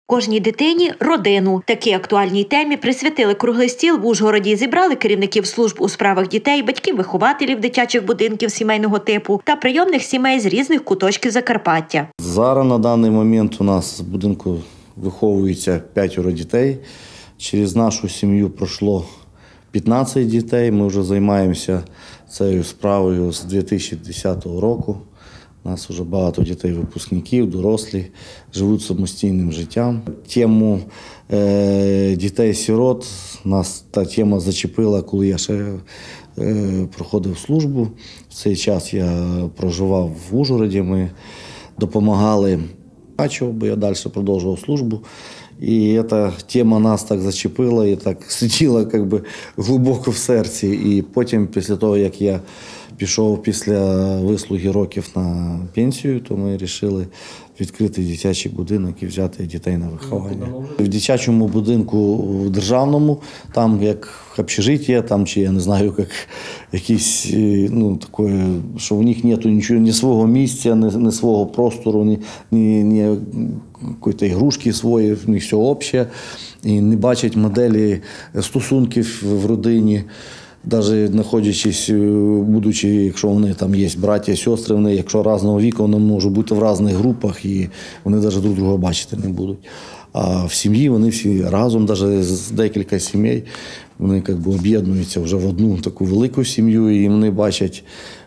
Кожній дитині – родину. Такій актуальній темі присвятили круглий стіл в Ужгороді. Зібрали керівників служб у справах дітей, батьків-вихователів дитячих будинків сімейного типу та прийомних сімей з різних куточків Закарпаття. Зараз на даний момент у нас в будинку виховується 5 дітей. Через нашу сім'ю пройшло 15 дітей. Ми вже займаємося цією справою з 2010 року. У нас вже багато дітей-випускників, дорослі, живуть самостійним життям. Тему дітей-сирот нас та тема зачепила, коли я ще проходив службу. В цей час я проживав в Ужгороді, ми допомагали, бо я далі продовжував службу. І ця тема нас так зачепила і так сиділа глибоко в серці. І потім, після того, як я пішов після вислуги років на пенсію, то ми вирішили відкрити дитячий будинок і взяти дітей на виховання. В дитячому будинку в державному, там як общежиття, там чи я не знаю, як якісь, таке, що в них немає нічого, ні свого місця, ні свого простору, ні якоїсь ігрушки свої, в них все обще, і не бачать моделі стосунків в родині. Навіть знаходячись, будучи, якщо вони там є браття, сестри, вони, якщо різного віку, вони можуть бути в різних групах і вони навіть друг друга бачити не будуть. А в сім'ї вони всі разом, навіть з декілька сімей, вони об'єднуються вже в одну таку велику сім'ю і вони бачать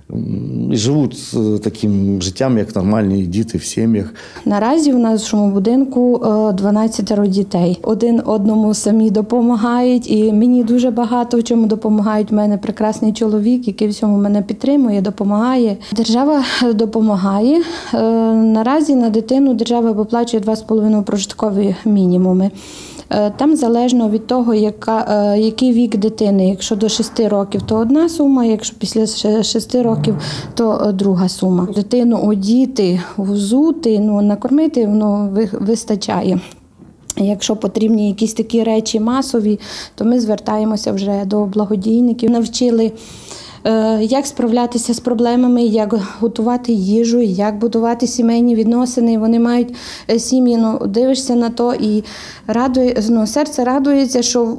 і живуть таким життям, як нормальні діти в сім'ях. Наразі в нашому будинку 12 дітей. Один одному самі допомагають, і мені дуже багато в чому допомагають. У мене прекрасний чоловік, який всьому мене підтримує, допомагає. Держава допомагає. Наразі на дитину держава виплачує 2,5 прожиткові мінімуми. Там залежно від того, який вік дитини. Якщо до 6 років, то одна сума, якщо після 6 років, то друга сума. Дитину одіти, взути, накормити, вистачає. Якщо потрібні якісь такі речі масові, то ми звертаємося вже до благодійників. Навчили, як справлятися з проблемами, як готувати їжу, як будувати сімейні відносини. Вони мають сім'ї, дивишся на то і серце радується, що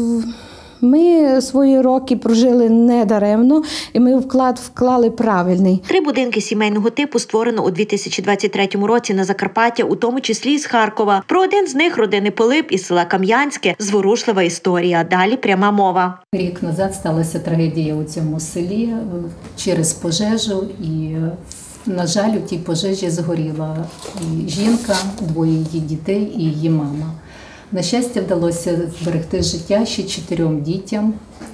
ми свої роки прожили недаремно, і ми вклали правильний. 3 будинки сімейного типу створено у 2023 році на Закарпаття, у тому числі і з Харкова. Про один з них, родини Пилип із села Кам'янське, зворушлива історія. Далі пряма мова. Рік назад сталася трагедія у цьому селі через пожежу і, на жаль, у тій пожежі згоріла і жінка, 2 її дітей і її мама. На щастя, вдалося зберегти життя ще 4 дітям,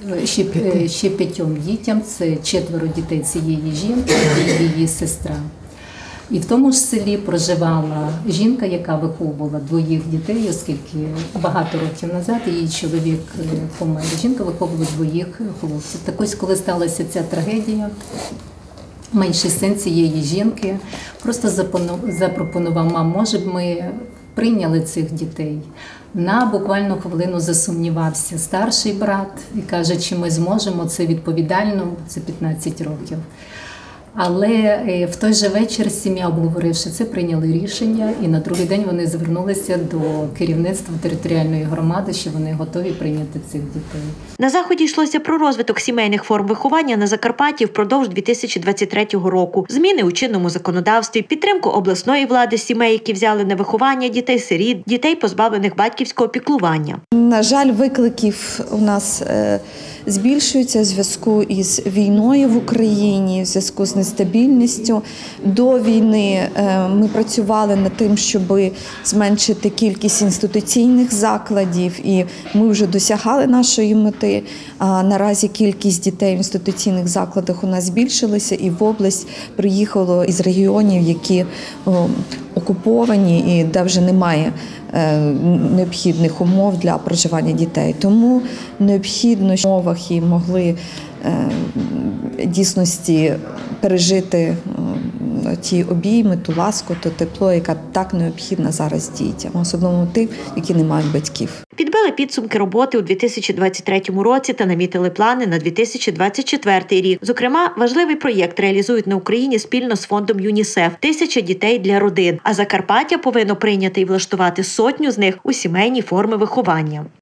ще 5 дітям. Це 4 дітей цієї жінки і її сестра. І в тому ж селі проживала жінка, яка виховувала 2 дітей, оскільки багато років назад її чоловік помер. Жінка виховувала 2 хлопців. Так ось, коли сталася ця трагедія, менший син цієї жінки просто запропонував: мам, може б ми прийняли цих дітей. На буквально хвилину засумнівався старший брат і каже, чи ми зможемо, це відповідально, це 15 років. Але в той же вечір сім'я, обговоривши це, прийняли рішення, і на другий день вони звернулися до керівництва територіальної громади, що вони готові прийняти цих дітей. На заході йшлося про розвиток сімейних форм виховання на Закарпатті впродовж 2023 року, зміни у чинному законодавстві, підтримку обласної влади сімей, які взяли на виховання дітей-сиріт, дітей, позбавлених батьківського піклування. На жаль, викликів у нас збільшується в зв'язку із війною в Україні, в зв'язку з нестабільністю. До війни ми працювали над тим, щоб зменшити кількість інституційних закладів, і ми вже досягали нашої мети. А наразі кількість дітей в інституційних закладах у нас збільшилася, і в область приїхало із регіонів, які окуповані і де вже немає необхідних умов для проживання дітей. Тому необхідно, щоб в умовах і могли дійсності пережити ті обійми, ту ласку, то тепло, яка так необхідна зараз дітям, особливо тим, які не мають батьків. Підбили підсумки роботи у 2023 році та намітили плани на 2024 рік. Зокрема, важливий проєкт реалізують на Україні спільно з фондом ЮНІСЕФ – 1000 дітей для родин. А Закарпаття повинно прийняти і влаштувати 100 з них у сімейні форми виховання.